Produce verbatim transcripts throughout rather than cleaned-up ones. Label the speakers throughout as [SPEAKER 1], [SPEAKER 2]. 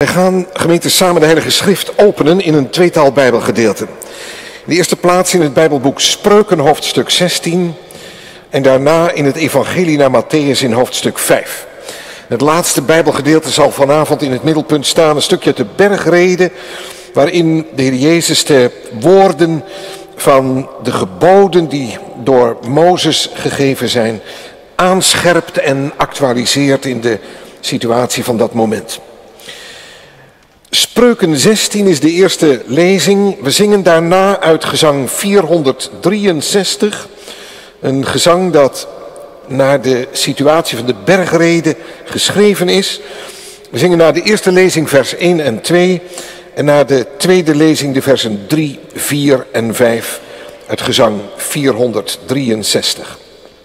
[SPEAKER 1] Wij gaan, gemeente, samen de Heilige Schrift openen in een tweetal Bijbelgedeelten. In de eerste plaats in het Bijbelboek Spreuken, hoofdstuk zestien. En daarna in het Evangelie naar Matthäus in hoofdstuk vijf. Het laatste Bijbelgedeelte zal vanavond in het middelpunt staan. Een stukje uit de bergrede, waarin de Heer Jezus de woorden van de geboden die door Mozes gegeven zijn, aanscherpt en actualiseert in de situatie van dat moment. Spreuken zestien is de eerste lezing. We zingen daarna uit gezang vierhonderddrieënzestig. Een gezang dat naar de situatie van de bergrede geschreven is. We zingen na de eerste lezing vers één en twee. En na de tweede lezing de versen drie, vier en vijf uit gezang vierhonderddrieënzestig.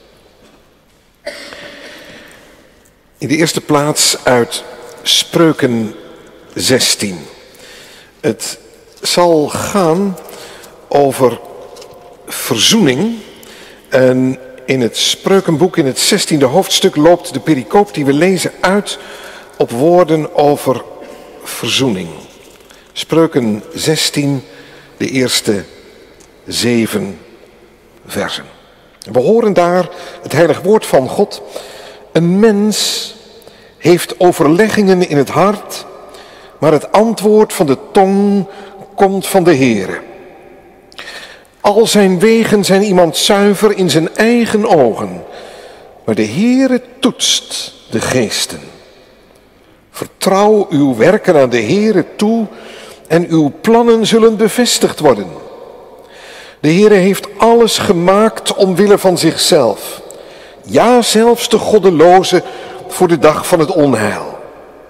[SPEAKER 1] In de eerste plaats uit Spreuken zestien. Het zal gaan over verzoening. En in het Spreukenboek, in het zestiende hoofdstuk, loopt de pericoop die we lezen uit op woorden over verzoening. Spreuken zestien, de eerste zeven versen. We horen daar het heilig woord van God. Een mens heeft overleggingen in het hart, maar het antwoord van de tong komt van de Heere. Al zijn wegen zijn iemand zuiver in zijn eigen ogen, maar de Heere toetst de geesten. Vertrouw uw werken aan de Heere toe en uw plannen zullen bevestigd worden. De Heere heeft alles gemaakt omwille van zichzelf. Ja, zelfs de goddeloze voor de dag van het onheil.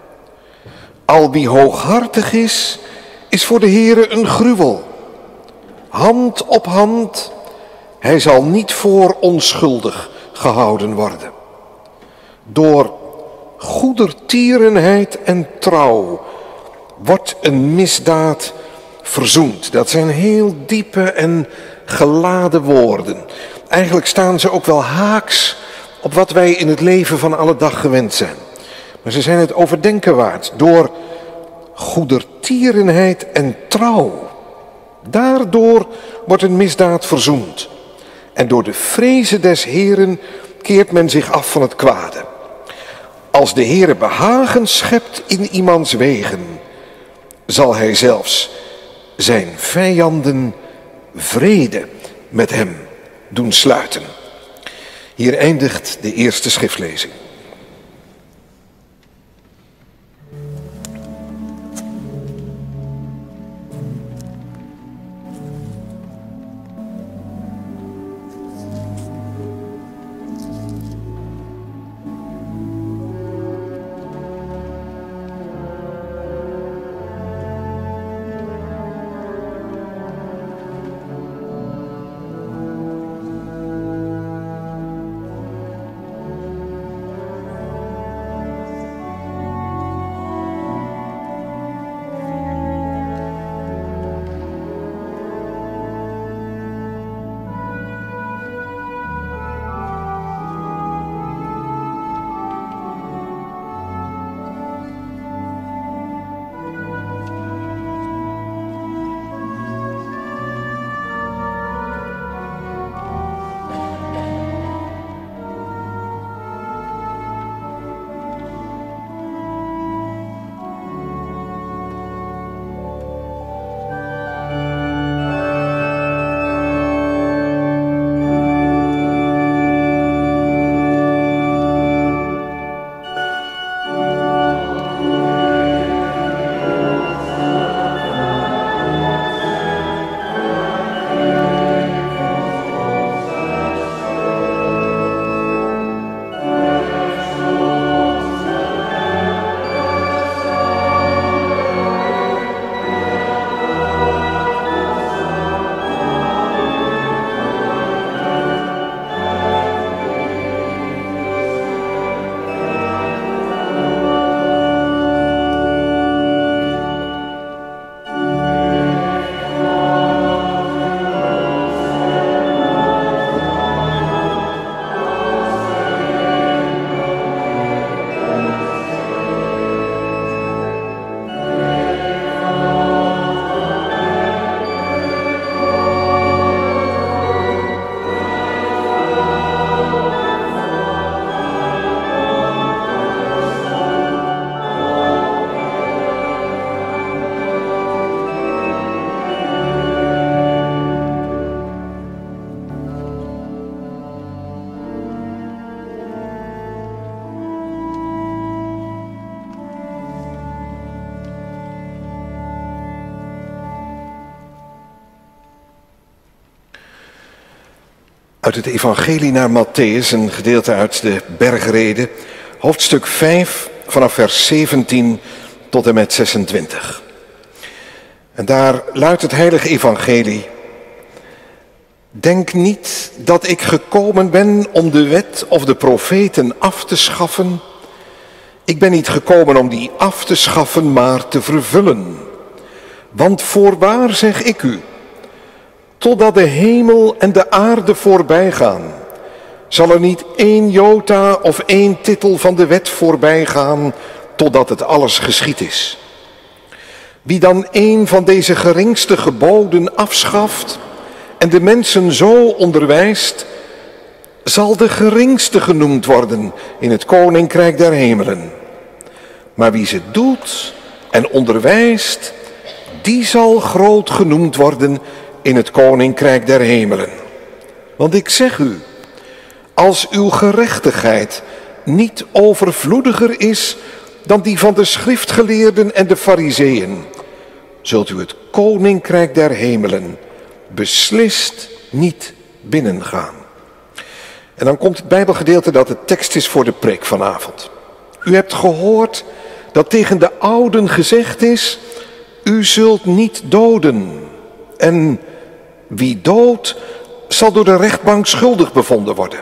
[SPEAKER 1] Al wie hooghartig is, is voor de Heere een gruwel. Hand op hand, hij zal niet voor onschuldig gehouden worden. Door goedertierenheid en trouw wordt een misdaad verzoend. Dat zijn heel diepe en geladen woorden. Eigenlijk staan ze ook wel haaks op wat wij in het leven van alle dag gewend zijn. Maar ze zijn het overdenken waard. Door goedertierenheid en trouw. Daardoor wordt een misdaad verzoend. En door de vrezen des Heeren keert men zich af van het kwade. Als de Heere behagen schept in iemands wegen, zal hij zelfs zijn vijanden vrede met hem doen sluiten. Hier eindigt de eerste schriftlezing. Uit het evangelie naar Mattheüs, een gedeelte uit de bergrede, hoofdstuk vijf, vanaf vers zeventien tot en met zesentwintig. En daar luidt het heilige evangelie: Denk niet dat ik gekomen ben om de wet of de profeten af te schaffen. Ik ben niet gekomen om die af te schaffen, maar te vervullen. Want voorwaar zeg ik u, totdat de hemel en de aarde voorbij gaan, zal er niet één jota of één titel van de wet voorbij gaan, totdat het alles geschied is. Wie dan een van deze geringste geboden afschaft en de mensen zo onderwijst, zal de geringste genoemd worden in het koninkrijk der hemelen. Maar wie ze doet en onderwijst, die zal groot genoemd worden in het koninkrijk der hemelen. Want ik zeg u, als uw gerechtigheid niet overvloediger is dan die van de schriftgeleerden en de farizeeën, zult u het koninkrijk der hemelen beslist niet binnengaan. En dan komt het Bijbelgedeelte dat de tekst is voor de preek vanavond. U hebt gehoord dat tegen de ouden gezegd is, u zult niet doden. En wie doodt, zal door de rechtbank schuldig bevonden worden.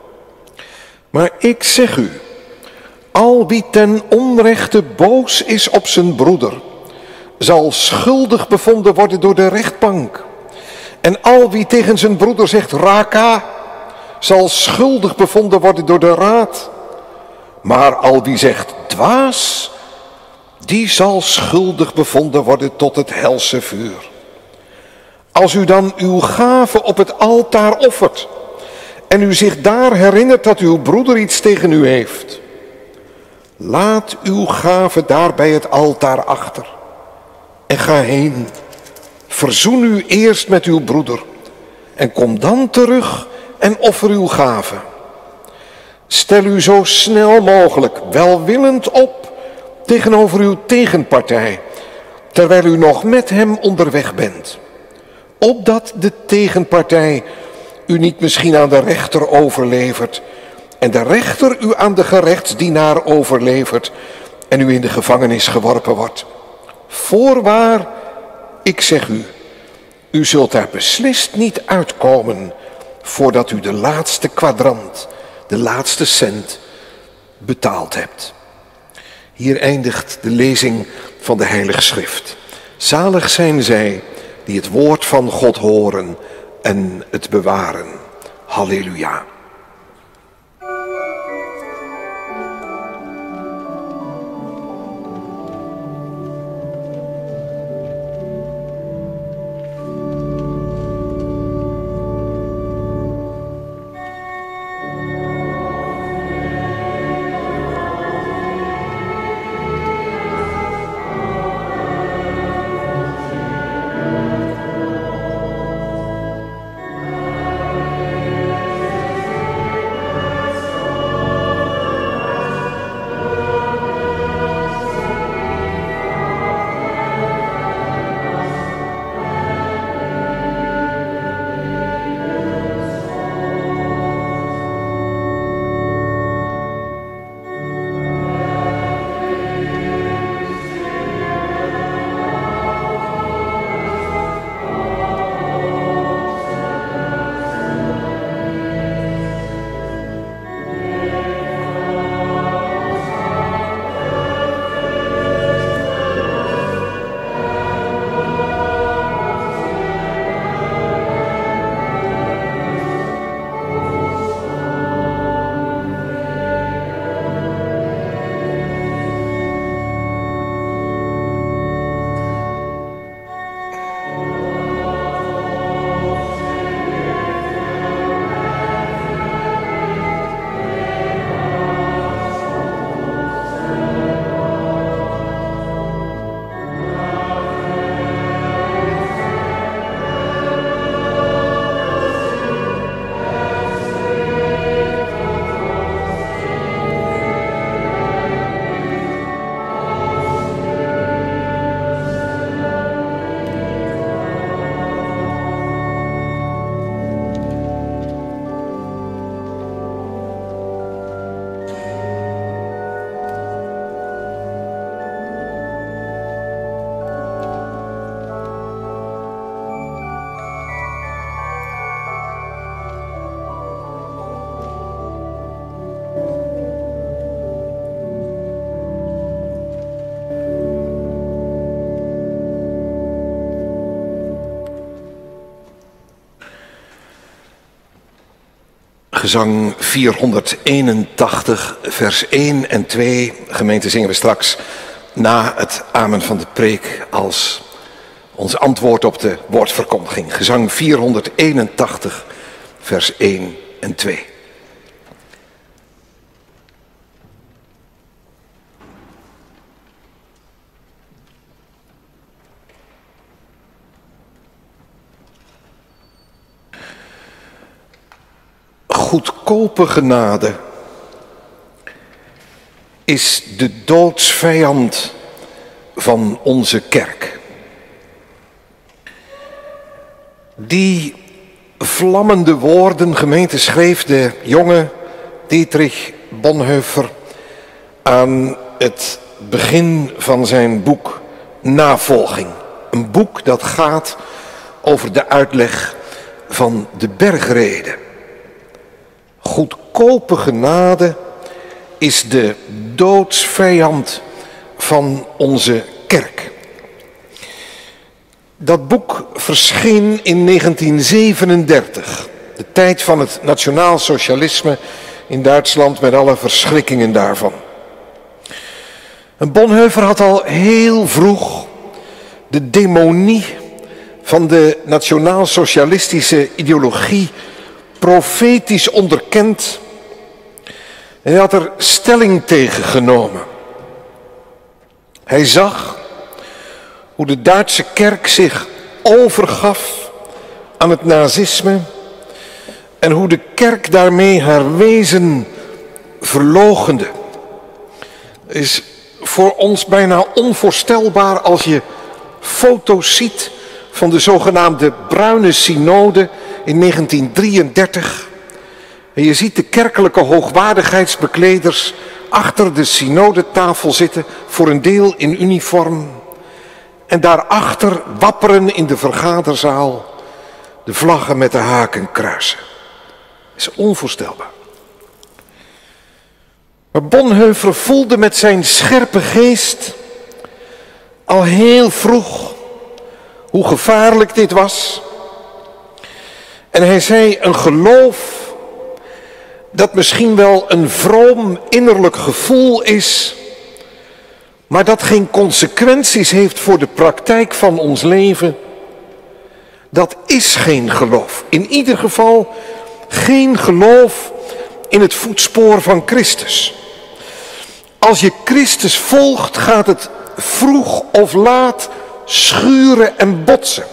[SPEAKER 1] Maar ik zeg u, al wie ten onrechte boos is op zijn broeder, zal schuldig bevonden worden door de rechtbank. En al wie tegen zijn broeder zegt raka, zal schuldig bevonden worden door de raad. Maar al wie zegt dwaas, die zal schuldig bevonden worden tot het helse vuur. Als u dan uw gave op het altaar offert en u zich daar herinnert dat uw broeder iets tegen u heeft, laat uw gave daar bij het altaar achter en ga heen. Verzoen u eerst met uw broeder en kom dan terug en offer uw gave. Stel u zo snel mogelijk welwillend op tegenover uw tegenpartij, terwijl u nog met hem onderweg bent, opdat de tegenpartij u niet misschien aan de rechter overlevert en de rechter u aan de gerechtsdienaar overlevert en u in de gevangenis geworpen wordt. Voorwaar, ik zeg u, u zult daar beslist niet uitkomen voordat u de laatste kwadrant, de laatste cent betaald hebt. Hier eindigt de lezing van de Heilige Schrift. Zalig zijn zij die het woord van God horen en het bewaren. Halleluja. Gezang vierhonderdeenentachtig, vers één en twee. Gemeente, zingen we straks na het amen van de preek als ons antwoord op de woordverkondiging. Gezang vierhonderdeenentachtig, vers één en twee. Goedkope genade is de doodsvijand van onze kerk. Die vlammende woorden, gemeente, schreef de jonge Dietrich Bonhoeffer aan het begin van zijn boek Navolging. Een boek dat gaat over de uitleg van de bergrede. Goedkope genade is de doodsvijand van onze kerk. Dat boek verscheen in negentien zevenendertig, de tijd van het nationaal socialisme in Duitsland met alle verschrikkingen daarvan. En Bonhoeffer had al heel vroeg de demonie van de nationaal-socialistische ideologie profetisch onderkend en hij had er stelling tegen genomen. Hij zag hoe de Duitse kerk zich overgaf aan het nazisme en hoe de kerk daarmee haar wezen verloochende. Het is voor ons bijna onvoorstelbaar als je foto's ziet van de zogenaamde Bruine Synode in negentien drieëndertig. En je ziet de kerkelijke hoogwaardigheidsbekleders achter de synodetafel zitten, voor een deel in uniform. En daarachter wapperen in de vergaderzaal de vlaggen met de hakenkruisen. Dat is onvoorstelbaar. Maar Bonhoeffer voelde met zijn scherpe geest al heel vroeg hoe gevaarlijk dit was. En hij zei, een geloof dat misschien wel een vroom innerlijk gevoel is, maar dat geen consequenties heeft voor de praktijk van ons leven, dat is geen geloof. In ieder geval geen geloof in het voetspoor van Christus. Als je Christus volgt, gaat het vroeg of laat schuren en botsen.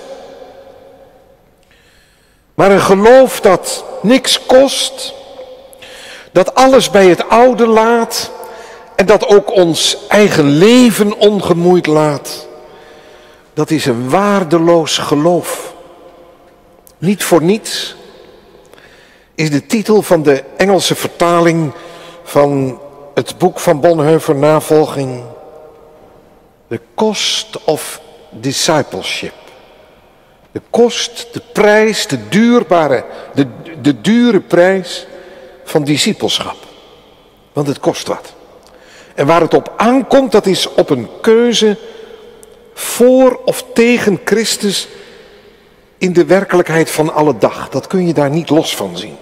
[SPEAKER 1] Maar een geloof dat niks kost, dat alles bij het oude laat en dat ook ons eigen leven ongemoeid laat, dat is een waardeloos geloof. Niet voor niets is de titel van de Engelse vertaling van het boek van Bonhoeffer, Navolging, The Cost of Discipleship. De kost, de prijs, de duurbare, de, de dure prijs van discipelschap. Want het kost wat. En waar het op aankomt, dat is op een keuze voor of tegen Christus in de werkelijkheid van alle dag. Dat kun je daar niet los van zien.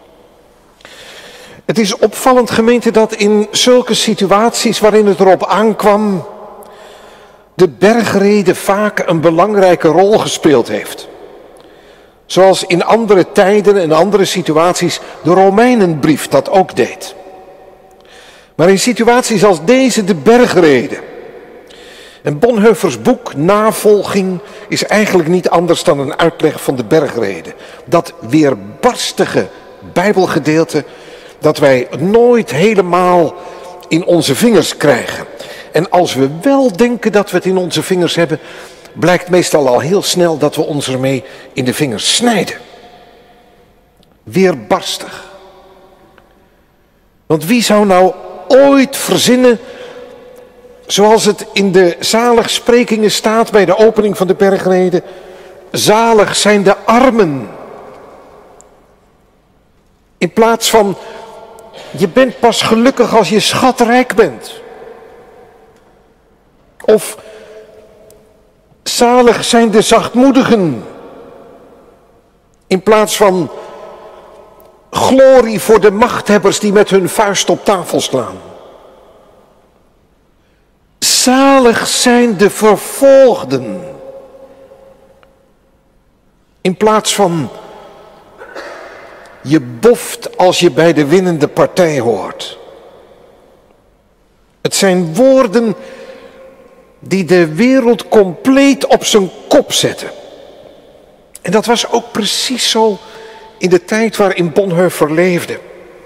[SPEAKER 1] Het is opvallend, gemeente, dat in zulke situaties waarin het erop aankwam, de bergrede vaak een belangrijke rol gespeeld heeft. Zoals in andere tijden en andere situaties de Romeinenbrief dat ook deed. Maar in situaties als deze de bergrede. En Bonhoeffers boek Navolging is eigenlijk niet anders dan een uitleg van de bergrede. Dat weerbarstige Bijbelgedeelte dat wij nooit helemaal in onze vingers krijgen. En als we wel denken dat we het in onze vingers hebben, blijkt meestal al heel snel dat we ons ermee in de vingers snijden. Weerbarstig. Want wie zou nou ooit verzinnen, zoals het in de zaligsprekingen staat bij de opening van de bergrede, zalig zijn de armen. In plaats van, je bent pas gelukkig als je schatrijk bent. Of, zalig zijn de zachtmoedigen. In plaats van, Glorie voor de machthebbers die met hun vuist op tafel slaan. Zalig zijn de vervolgden. In plaats van je boft als je bij de winnende partij hoort. Het zijn woorden die de wereld compleet op zijn kop zetten. En dat was ook precies zo in de tijd waarin Bonhoeffer leefde.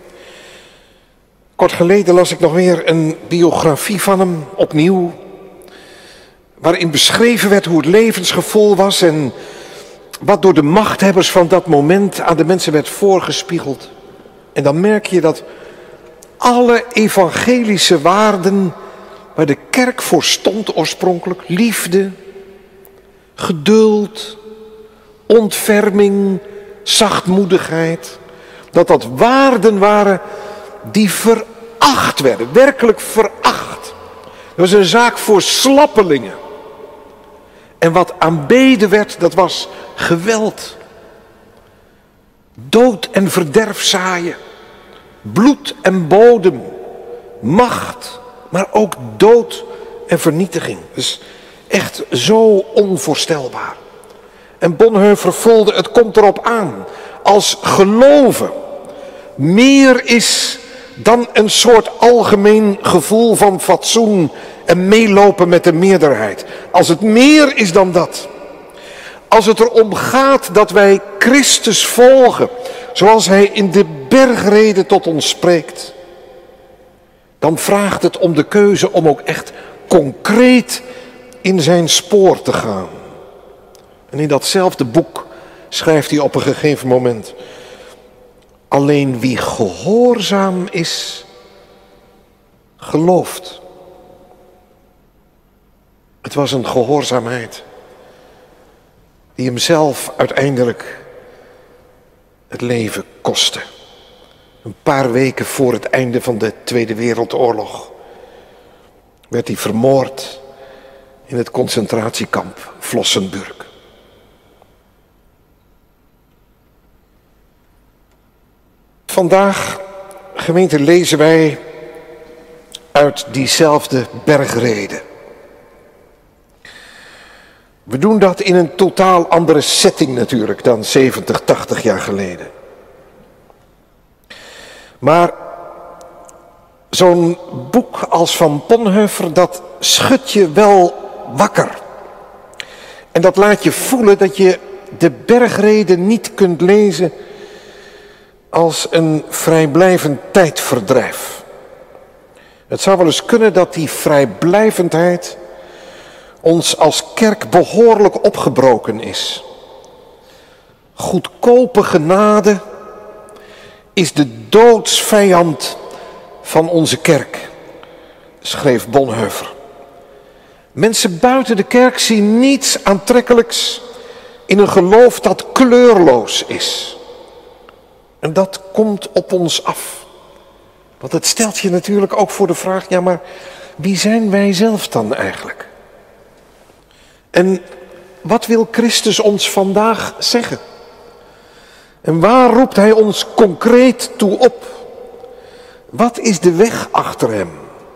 [SPEAKER 1] Kort geleden las ik nog weer een biografie van hem, opnieuw. Waarin beschreven werd hoe het levensgevoel was en wat door de machthebbers van dat moment aan de mensen werd voorgespiegeld. En dan merk je dat alle evangelische waarden waar de kerk voor stond oorspronkelijk, liefde, geduld, ontferming, zachtmoedigheid, dat dat waarden waren die veracht werden, werkelijk veracht. Dat was een zaak voor slappelingen. En wat aanbeden werd, dat was geweld. Dood en verderf zaaien. Bloed en bodem. Macht, maar ook dood en vernietiging. Dus echt zo onvoorstelbaar. En Bonhoeffer voelde, het komt erop aan. Als geloven meer is dan een soort algemeen gevoel van fatsoen en meelopen met de meerderheid. Als het meer is dan dat. Als het erom gaat dat wij Christus volgen, zoals hij in de bergreden tot ons spreekt, dan vraagt het om de keuze om ook echt concreet in zijn spoor te gaan. En in datzelfde boek schrijft hij op een gegeven moment: alleen wie gehoorzaam is, gelooft. Het was een gehoorzaamheid die hem zelf uiteindelijk het leven kostte. Een paar weken voor het einde van de Tweede Wereldoorlog werd hij vermoord in het concentratiekamp Flossenbürg. Vandaag, gemeente, lezen wij uit diezelfde bergrede. We doen dat in een totaal andere setting natuurlijk dan zeventig, tachtig jaar geleden. Maar zo'n boek als van Bonhoeffer, dat schudt je wel wakker. En dat laat je voelen dat je de bergrede niet kunt lezen als een vrijblijvend tijdverdrijf. Het zou wel eens kunnen dat die vrijblijvendheid ons als kerk behoorlijk opgebroken is. Goedkope genade is de doodsvijand van onze kerk, schreef Bonhoeffer. Mensen buiten de kerk zien niets aantrekkelijks in een geloof dat kleurloos is. En dat komt op ons af. Want het stelt je natuurlijk ook voor de vraag, ja, maar wie zijn wij zelf dan eigenlijk? En wat wil Christus ons vandaag zeggen? En waar roept hij ons concreet toe op? Wat is de weg achter hem?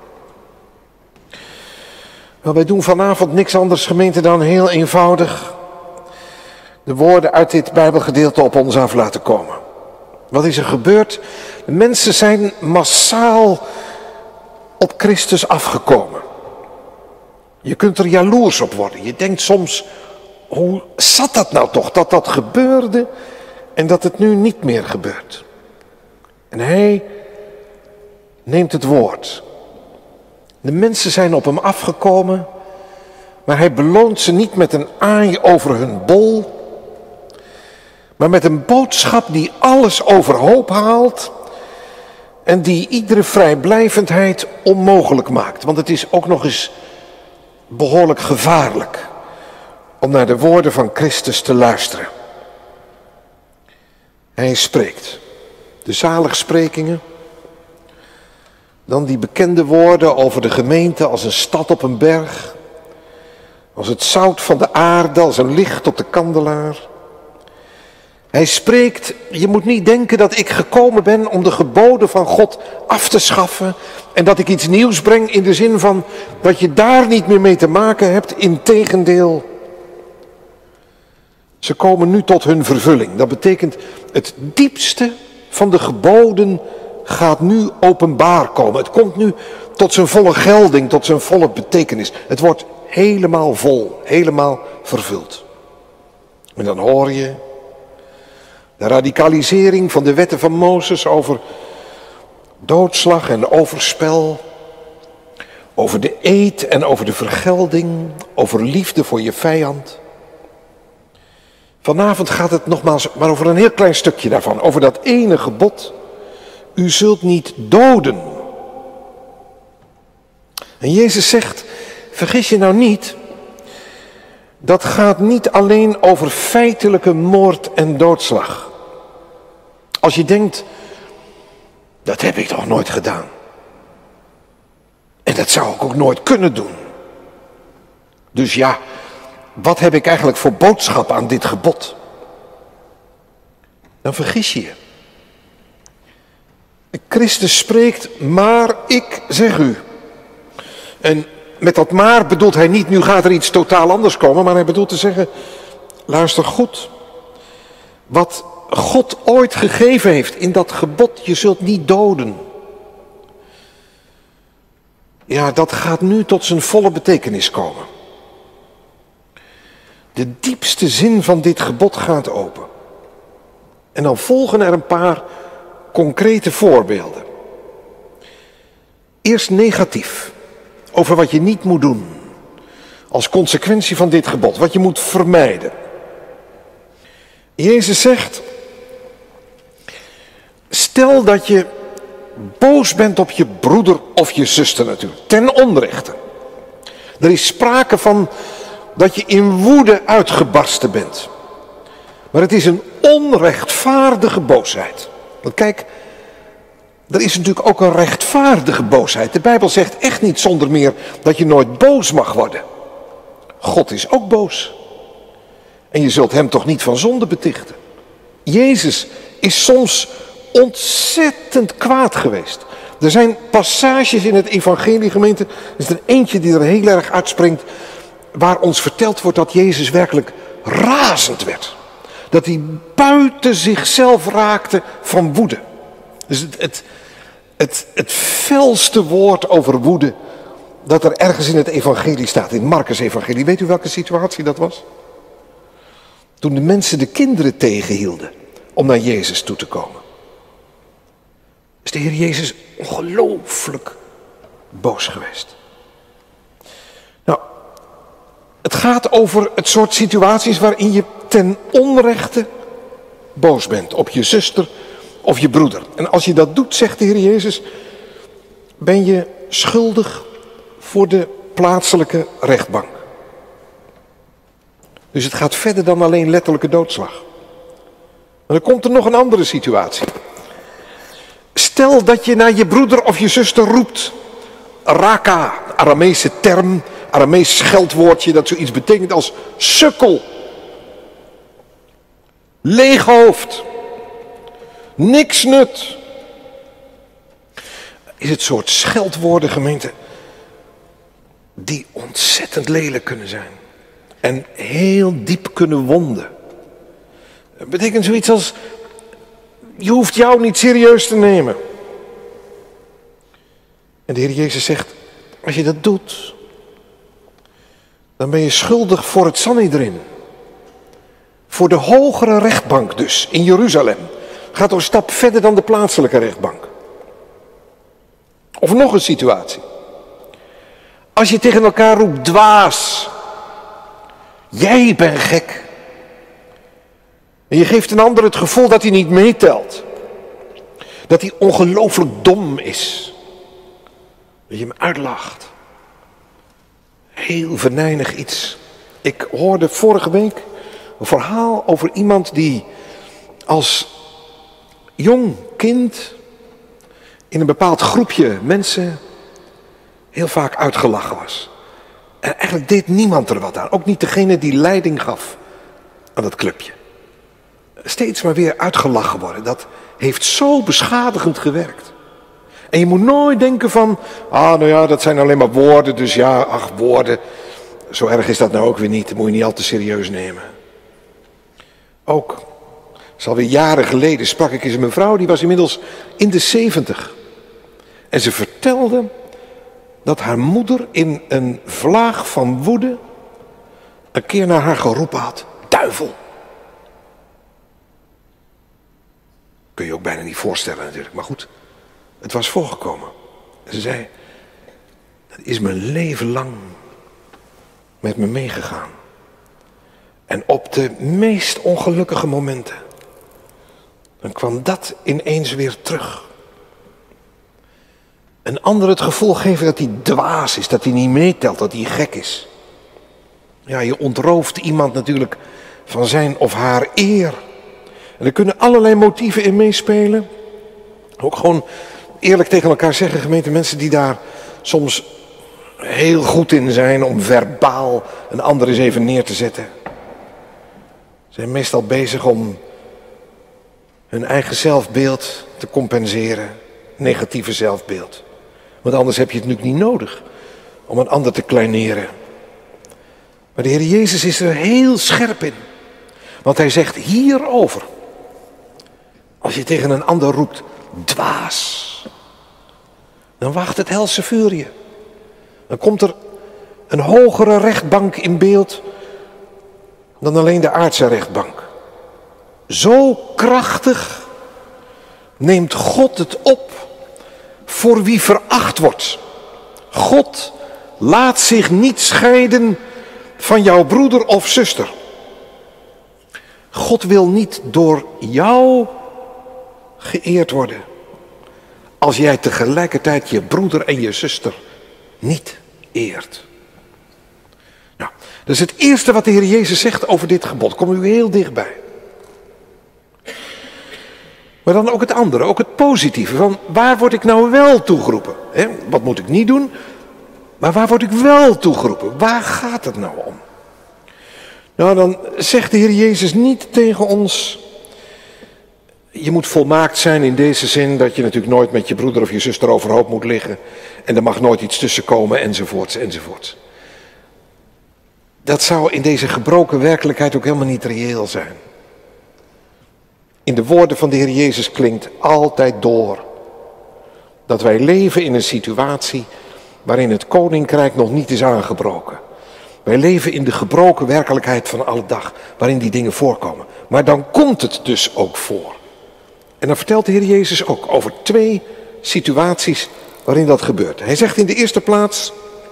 [SPEAKER 1] Nou, wij doen vanavond niks anders, gemeente, dan heel eenvoudig de woorden uit dit Bijbelgedeelte op ons af laten komen. Wat is er gebeurd? De mensen zijn massaal op Christus afgekomen. Je kunt er jaloers op worden. Je denkt soms, hoe zat dat nou toch, dat dat gebeurde en dat het nu niet meer gebeurt. En hij neemt het woord. De mensen zijn op hem afgekomen, maar hij beloont ze niet met een aai over hun bol, maar met een boodschap die alles overhoop haalt en die iedere vrijblijvendheid onmogelijk maakt. Want het is ook nog eens behoorlijk gevaarlijk om naar de woorden van Christus te luisteren. Hij spreekt de zaligsprekingen, dan die bekende woorden over de gemeente als een stad op een berg, als het zout van de aarde, als een licht op de kandelaar. Hij spreekt, je moet niet denken dat ik gekomen ben om de geboden van God af te schaffen en dat ik iets nieuws breng in de zin van dat je daar niet meer mee te maken hebt. Integendeel, ze komen nu tot hun vervulling. Dat betekent het diepste van de geboden gaat nu openbaar komen. Het komt nu tot zijn volle gelding, tot zijn volle betekenis. Het wordt helemaal vol, helemaal vervuld. En dan hoor je de radicalisering van de wetten van Mozes over doodslag en overspel, over de eed en over de vergelding, over liefde voor je vijand. Vanavond gaat het nogmaals maar over een heel klein stukje daarvan, over dat ene gebod: u zult niet doden. En Jezus zegt, vergis je nou niet, dat gaat niet alleen over feitelijke moord en doodslag. Als je denkt, dat heb ik toch nooit gedaan. En dat zou ik ook nooit kunnen doen. Dus ja, wat heb ik eigenlijk voor boodschap aan dit gebod? Dan vergis je je. Christus spreekt, maar ik zeg u. En met dat maar bedoelt hij niet, nu gaat er iets totaal anders komen, maar hij bedoelt te zeggen, luister goed. Wat God ooit gegeven heeft in dat gebod, je zult niet doden. Ja, dat gaat nu tot zijn volle betekenis komen. De diepste zin van dit gebod gaat open. En dan volgen er een paar concrete voorbeelden. Eerst negatief, over wat je niet moet doen. Als consequentie van dit gebod, wat je moet vermijden. Jezus zegt, stel dat je boos bent op je broeder of je zuster natuurlijk, ten onrechte. Er is sprake van dat je in woede uitgebarsten bent. Maar het is een onrechtvaardige boosheid. Want kijk, er is natuurlijk ook een rechtvaardige boosheid. De Bijbel zegt echt niet zonder meer dat je nooit boos mag worden. God is ook boos. En je zult hem toch niet van zonde betichten. Jezus is soms ontzettend kwaad geweest. Er zijn passages in het evangelie, gemeente, er is er eentje die er heel erg uitspringt, waar ons verteld wordt dat Jezus werkelijk razend werd. Dat hij buiten zichzelf raakte van woede. Dus het, het, het, het felste woord over woede dat er ergens in het evangelie staat, in Marcus evangelie. Weet u welke situatie dat was? Toen de mensen de kinderen tegenhielden om naar Jezus toe te komen. Is de Heer Jezus ongelooflijk boos geweest. Nou, het gaat over het soort situaties waarin je ten onrechte boos bent op je zuster of je broeder. En als je dat doet, zegt de Heer Jezus, ben je schuldig voor de plaatselijke rechtbank. Dus het gaat verder dan alleen letterlijke doodslag. Maar dan komt er nog een andere situatie. Stel dat je naar je broeder of je zuster roept. Raka, Arameese term, Aramees scheldwoordje dat zoiets betekent als sukkel. Leeg hoofd. Niks nut. Is het soort scheldwoorden, gemeente, die ontzettend lelijk kunnen zijn. En heel diep kunnen wonden. Dat betekent zoiets als, je hoeft jou niet serieus te nemen. En de Heer Jezus zegt, als je dat doet, dan ben je schuldig voor het Sanhedrin. Voor de hogere rechtbank dus, in Jeruzalem. Gaat een stap verder dan de plaatselijke rechtbank. Of nog een situatie. Als je tegen elkaar roept, dwaas. Jij bent gek. En je geeft een ander het gevoel dat hij niet meetelt. Dat hij ongelooflijk dom is. Dat je hem uitlacht. Heel venijnig iets. Ik hoorde vorige week een verhaal over iemand die als jong kind in een bepaald groepje mensen heel vaak uitgelachen was. En eigenlijk deed niemand er wat aan. Ook niet degene die leiding gaf aan dat clubje. steeds maar weer uitgelachen worden. Dat heeft zo beschadigend gewerkt. En je moet nooit denken van, ah nou ja, dat zijn alleen maar woorden, dus ja, ach woorden. Zo erg is dat nou ook weer niet, dat moet je niet al te serieus nemen. Ook, dat is alweer jaren geleden, sprak ik eens met een vrouw, die was inmiddels in de zeventig. En ze vertelde dat haar moeder in een vlaag van woede een keer naar haar geroepen had, duivel. Kun je ook bijna niet voorstellen natuurlijk, maar goed, het was voorgekomen. En ze zei, het is mijn leven lang met me meegegaan. En op de meest ongelukkige momenten, dan kwam dat ineens weer terug. Een ander het gevoel geven dat hij dwaas is, dat hij niet meetelt, dat hij gek is. Ja, je ontrooft iemand natuurlijk van zijn of haar eer. En er kunnen allerlei motieven in meespelen. Ook gewoon eerlijk tegen elkaar zeggen, gemeente, mensen die daar soms heel goed in zijn om verbaal een ander eens even neer te zetten. Zijn meestal bezig om hun eigen zelfbeeld te compenseren, negatieve zelfbeeld. Want anders heb je het natuurlijk niet nodig om een ander te kleineren. Maar de Heer Jezus is er heel scherp in. Want hij zegt hierover, als je tegen een ander roept, dwaas, dan wacht het helse vuur je. Dan komt er een hogere rechtbank in beeld dan alleen de aardse rechtbank. Zo krachtig neemt God het op voor wie veracht wordt. God laat zich niet scheiden van jouw broeder of zuster. God wil niet door jou geëerd worden als jij tegelijkertijd je broeder en je zuster niet eert. Nou, dat is het eerste wat de Heer Jezus zegt over dit gebod. Kom u heel dichtbij. Maar dan ook het andere, ook het positieve. Van waar word ik nou wel toegeroepen? He, wat moet ik niet doen? Maar waar word ik wel toegeroepen? Waar gaat het nou om? Nou, dan zegt de Heer Jezus niet tegen ons, je moet volmaakt zijn in deze zin dat je natuurlijk nooit met je broeder of je zuster overhoop moet liggen. En er mag nooit iets tussen komen, enzovoorts, enzovoorts. Dat zou in deze gebroken werkelijkheid ook helemaal niet reëel zijn. In de woorden van de Heer Jezus klinkt altijd door dat wij leven in een situatie waarin het koninkrijk nog niet is aangebroken. Wij leven in de gebroken werkelijkheid van alle dag, waarin die dingen voorkomen. Maar dan komt het dus ook voor. En dan vertelt de Heer Jezus ook over twee situaties waarin dat gebeurt. Hij zegt in de eerste plaats,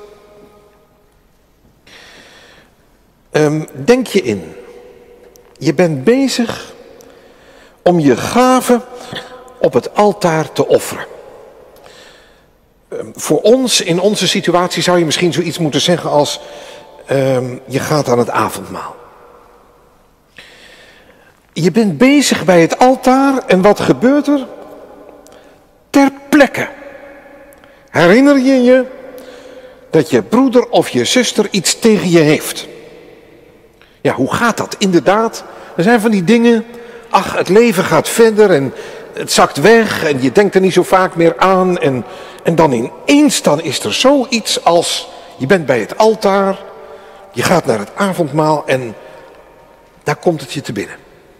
[SPEAKER 1] um, denk je in, je bent bezig om je gave op het altaar te offeren. Um, voor ons, in onze situatie, zou je misschien zoiets moeten zeggen als, um, je gaat aan het avondmaal. Je bent bezig bij het altaar en wat gebeurt er? Ter plekke herinner je je dat je broeder of je zuster iets tegen je heeft. Ja, hoe gaat dat? Inderdaad, er zijn van die dingen, ach, het leven gaat verder en het zakt weg en je denkt er niet zo vaak meer aan. En, en dan ineens dan is er zoiets als, je bent bij het altaar, je gaat naar het avondmaal en daar komt het je te binnen.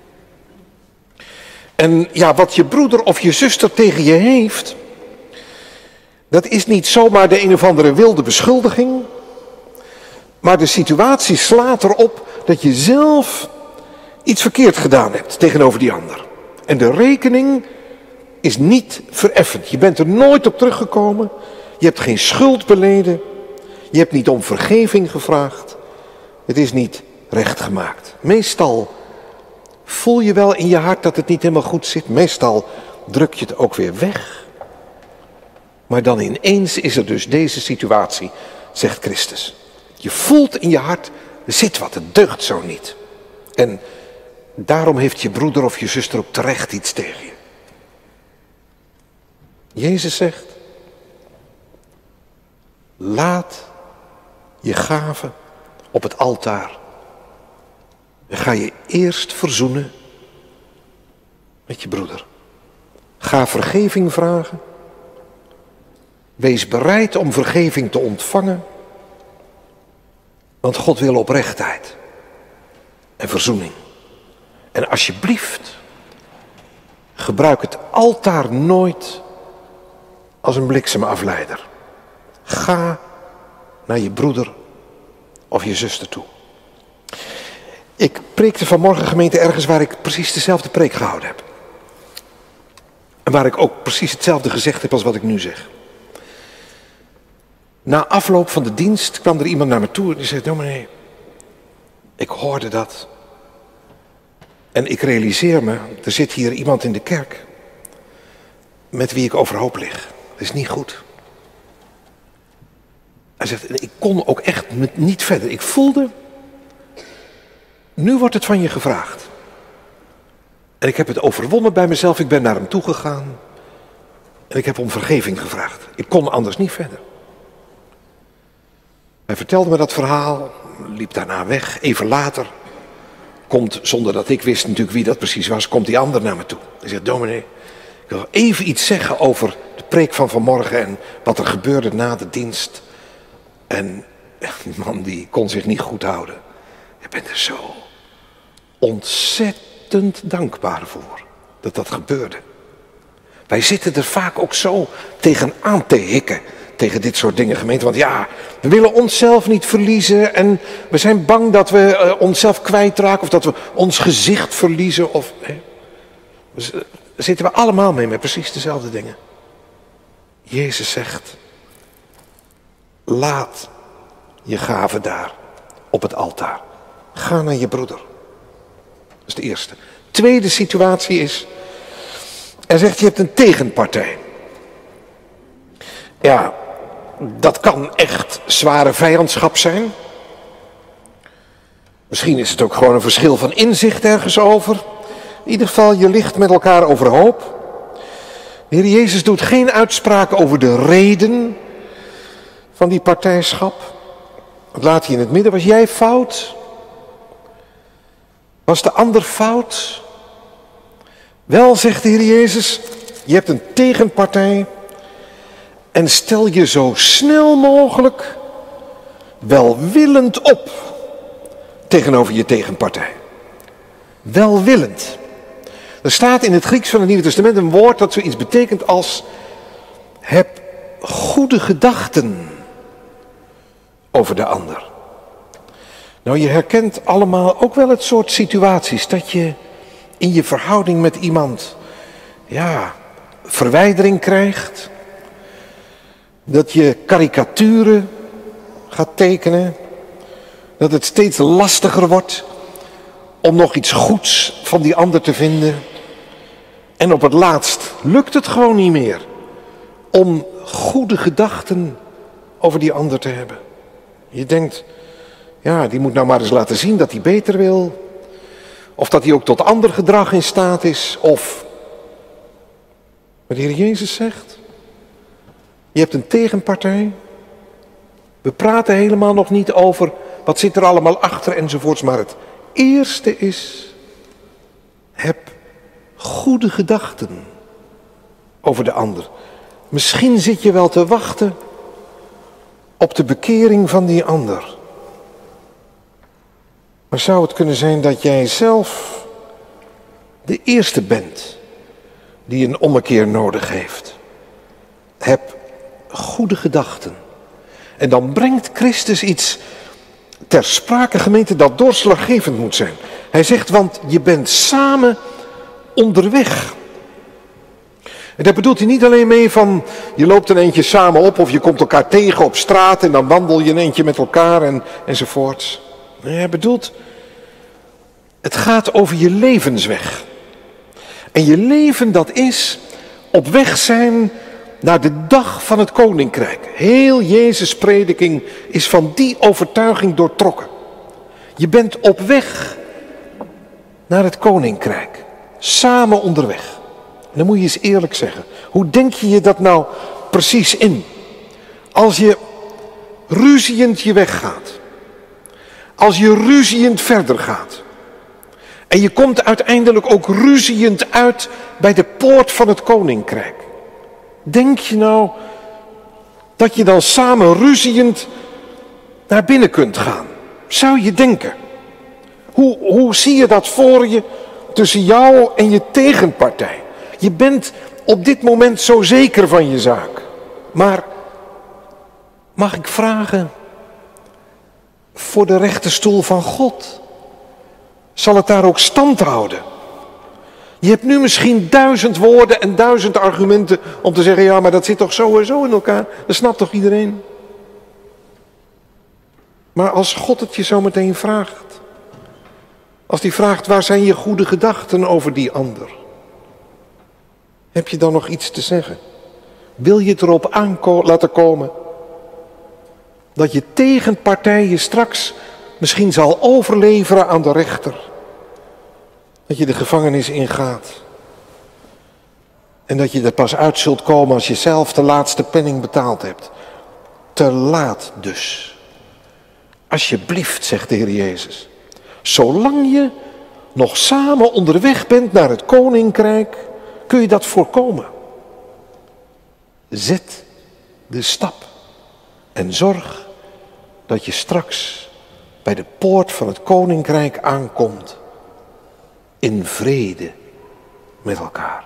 [SPEAKER 1] En ja, wat je broeder of je zuster tegen je heeft, dat is niet zomaar de een of andere wilde beschuldiging, maar de situatie slaat erop dat je zelf iets verkeerd gedaan hebt tegenover die ander. En de rekening is niet vereffend. Je bent er nooit op teruggekomen, je hebt geen schuld beleden, je hebt niet om vergeving gevraagd, het is niet rechtgemaakt. Meestal voel je wel in je hart dat het niet helemaal goed zit. Meestal druk je het ook weer weg. Maar dan ineens is er dus deze situatie, zegt Christus. Je voelt in je hart, er zit wat, het deugt zo niet. En daarom heeft je broeder of je zuster ook terecht iets tegen je. Jezus zegt, laat je gave op het altaar. En ga je eerst verzoenen met je broeder. Ga vergeving vragen. Wees bereid om vergeving te ontvangen. Want God wil oprechtheid en verzoening. En alsjeblieft, gebruik het altaar nooit als een bliksemafleider. Ga naar je broeder of je zuster toe. Ik preekte vanmorgen, gemeente, ergens waar ik precies dezelfde preek gehouden heb. En waar ik ook precies hetzelfde gezegd heb als wat ik nu zeg. Na afloop van de dienst kwam er iemand naar me toe en die zei, dominee, ik hoorde dat. En ik realiseer me, er zit hier iemand in de kerk met wie ik overhoop lig. Dat is niet goed. Hij zegt, ik kon ook echt niet verder. Ik voelde, nu wordt het van je gevraagd. En ik heb het overwonnen bij mezelf. Ik ben naar hem toegegaan. En ik heb om vergeving gevraagd. Ik kon anders niet verder. Hij vertelde me dat verhaal. Liep daarna weg. Even later komt, zonder dat ik wist natuurlijk wie dat precies was, komt die ander naar me toe. Hij zegt, dominee, ik wil even iets zeggen over de preek van vanmorgen en wat er gebeurde na de dienst. En die man die kon zich niet goed houden. Ik ben er zo ontzettend dankbaar voor dat dat gebeurde. Wij zitten er vaak ook zo tegen aan te hikken, tegen dit soort dingen, gemeente. Want ja, we willen onszelf niet verliezen en we zijn bang dat we uh, onszelf kwijtraken of dat we ons gezicht verliezen. Of, hè. Daar zitten we allemaal mee met precies dezelfde dingen. Jezus zegt, laat je gave daar op het altaar. Ga naar je broeder. Dat is de eerste. Tweede situatie is, hij zegt, je hebt een tegenpartij. Ja, dat kan echt zware vijandschap zijn. Misschien is het ook gewoon een verschil van inzicht ergens over. In ieder geval, je ligt met elkaar overhoop. De Heer Jezus doet geen uitspraak over de reden van die partijschap. Dat laat hij in het midden. Was jij fout? Was de ander fout? Wel, zegt de Heer Jezus, je hebt een tegenpartij. En stel je zo snel mogelijk welwillend op tegenover je tegenpartij. Welwillend. Er staat in het Grieks van het Nieuwe Testament een woord dat zoiets betekent als heb goede gedachten over de ander. Nou, je herkent allemaal ook wel het soort situaties dat je in je verhouding met iemand, ja, verwijdering krijgt. Dat je karikaturen gaat tekenen. Dat het steeds lastiger wordt om nog iets goeds van die ander te vinden. En op het laatst lukt het gewoon niet meer om goede gedachten over die ander te hebben. Je denkt, ja, die moet nou maar eens laten zien dat hij beter wil. Of dat hij ook tot ander gedrag in staat is. Of, wat de Heer Jezus zegt, je hebt een tegenpartij. We praten helemaal nog niet over wat zit er allemaal achter enzovoorts. Maar het eerste is, heb goede gedachten over de ander. Misschien zit je wel te wachten op de bekering van die ander. Maar zou het kunnen zijn dat jij zelf de eerste bent die een ommekeer nodig heeft? Heb goede gedachten. En dan brengt Christus iets ter sprake, gemeente, dat doorslaggevend moet zijn. Hij zegt, want je bent samen onderweg. En daar bedoelt hij niet alleen mee van, je loopt een eentje samen op of je komt elkaar tegen op straat en dan wandel je een eentje met elkaar en, enzovoorts. Nee, hij bedoelt, het gaat over je levensweg. En je leven, dat is op weg zijn naar de dag van het koninkrijk. Heel Jezus' prediking is van die overtuiging doortrokken. Je bent op weg naar het koninkrijk. Samen onderweg. En dan moet je eens eerlijk zeggen. Hoe denk je je dat nou precies in? Als je ruziend je weg gaat. Als je ruziend verder gaat. En je komt uiteindelijk ook ruziend uit bij de poort van het koninkrijk. Denk je nou dat je dan samen ruziend naar binnen kunt gaan? Zou je denken? Hoe, hoe zie je dat voor je tussen jou en je tegenpartij? Je bent op dit moment zo zeker van je zaak. Maar mag ik vragen, voor de rechterstoel van God, zal het daar ook stand houden? Je hebt nu misschien duizend woorden en duizend argumenten om te zeggen, ja, maar dat zit toch zo en zo in elkaar? Dat snapt toch iedereen? Maar als God het je zo meteen vraagt, als die vraagt, waar zijn je goede gedachten over die ander? Heb je dan nog iets te zeggen? Wil je het erop aan laten komen dat je tegenpartij je straks misschien zal overleveren aan de rechter? Dat je de gevangenis ingaat. En dat je er pas uit zult komen als je zelf de laatste penning betaald hebt. Te laat dus. Alsjeblieft, zegt de Heer Jezus. Zolang je nog samen onderweg bent naar het koninkrijk, kun je dat voorkomen. Zet de stap en zorg dat je straks bij de poort van het koninkrijk aankomt in vrede met elkaar.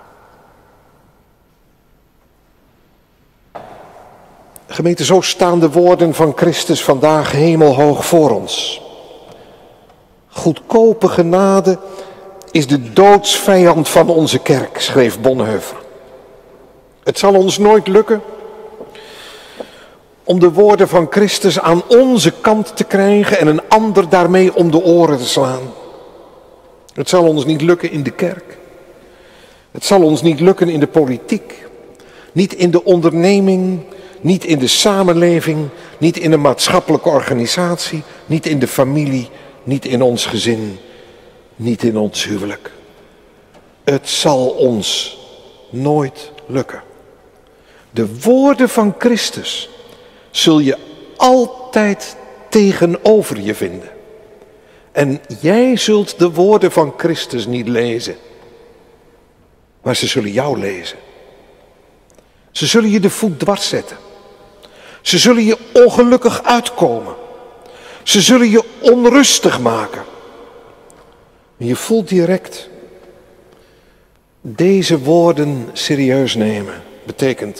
[SPEAKER 1] Gemeente, zo staan de woorden van Christus vandaag hemelhoog voor ons. Goedkope genade is de doodsvijand van onze kerk, schreef Bonhoeffer. Het zal ons nooit lukken om de woorden van Christus aan onze kant te krijgen en een ander daarmee om de oren te slaan. Het zal ons niet lukken in de kerk. Het zal ons niet lukken in de politiek. Niet in de onderneming, niet in de samenleving, niet in een maatschappelijke organisatie, niet in de familie, niet in ons gezin, niet in ons huwelijk. Het zal ons nooit lukken. De woorden van Christus zul je altijd tegenover je vinden. En jij zult de woorden van Christus niet lezen, maar ze zullen jou lezen. Ze zullen je de voet dwars zetten. Ze zullen je ongelukkig uitkomen. Ze zullen je onrustig maken. En je voelt direct, deze woorden serieus nemen betekent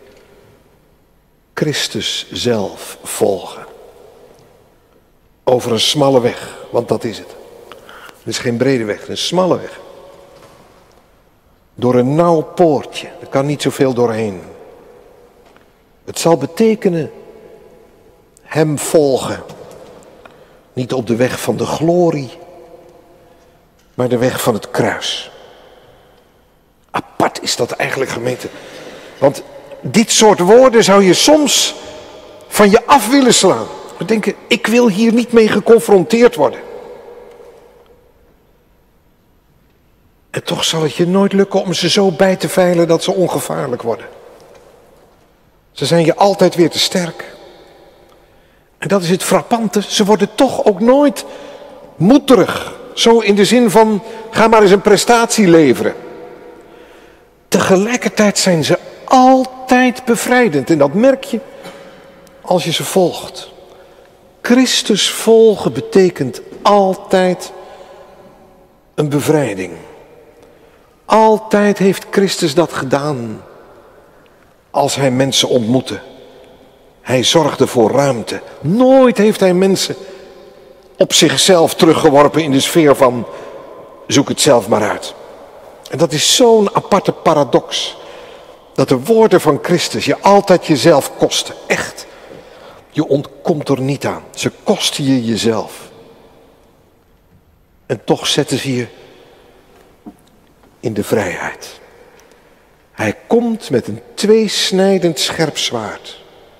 [SPEAKER 1] Christus zelf volgen. Over een smalle weg, want dat is het. Het is geen brede weg, een smalle weg. Door een nauw poortje, er kan niet zoveel doorheen. Het zal betekenen hem volgen. Niet op de weg van de glorie, maar de weg van het kruis. Apart is dat eigenlijk, gemeente. Want dit soort woorden zou je soms van je af willen slaan. We denken, ik wil hier niet mee geconfronteerd worden. En toch zal het je nooit lukken om ze zo bij te veilen dat ze ongevaarlijk worden. Ze zijn je altijd weer te sterk. En dat is het frappante, ze worden toch ook nooit moederig. Zo in de zin van, ga maar eens een prestatie leveren. Tegelijkertijd zijn ze altijd bevrijdend. En dat merk je als je ze volgt. Christus volgen betekent altijd een bevrijding. Altijd heeft Christus dat gedaan als hij mensen ontmoette. Hij zorgde voor ruimte. Nooit heeft hij mensen op zichzelf teruggeworpen in de sfeer van zoek het zelf maar uit. En dat is zo'n aparte paradox. Dat de woorden van Christus je altijd jezelf kosten. Echt. Je ontkomt er niet aan. Ze kosten je jezelf. En toch zetten ze je in de vrijheid. Hij komt met een tweesnijdend scherp zwaard.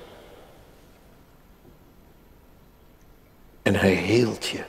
[SPEAKER 1] En hij heelt je.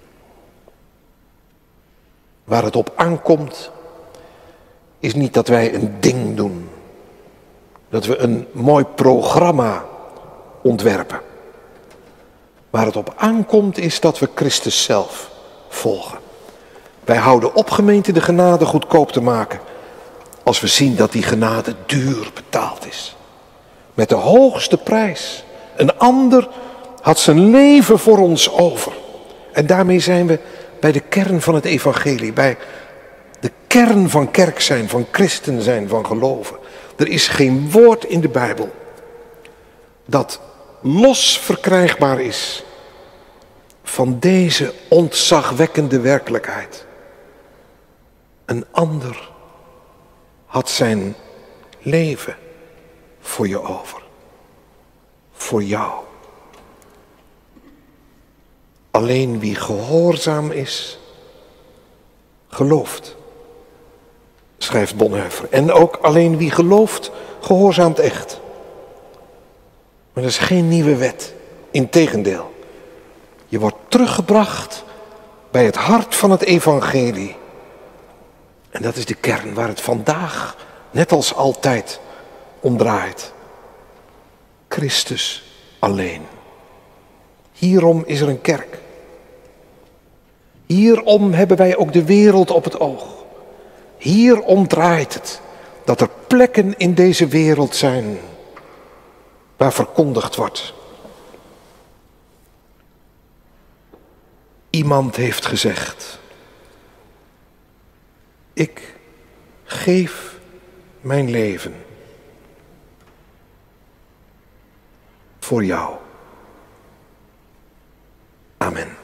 [SPEAKER 1] Waar het op aankomt, is niet dat wij een ding doen. Dat we een mooi programma ontwerpen. Waar het op aankomt is dat we Christus zelf volgen. Wij houden op, gemeente, de genade goedkoop te maken, als we zien dat die genade duur betaald is. Met de hoogste prijs. Een ander had zijn leven voor ons over. En daarmee zijn we bij de kern van het evangelie, bij de kern van kerk zijn, van christen zijn, van geloven. Er is geen woord in de Bijbel dat los verkrijgbaar is van deze ontzagwekkende werkelijkheid. Een ander had zijn leven voor je over. Voor jou. Alleen wie gehoorzaam is, gelooft, schrijft Bonhoeffer. En ook alleen wie gelooft, gehoorzaamt echt. Maar dat is geen nieuwe wet. Integendeel. Je wordt teruggebracht bij het hart van het evangelie. En dat is de kern waar het vandaag, net als altijd, om draait. Christus alleen. Hierom is er een kerk. Hierom hebben wij ook de wereld op het oog. Hierom draait het dat er plekken in deze wereld zijn waar verkondigd wordt. Iemand heeft gezegd: ik geef mijn leven voor jou. Amen.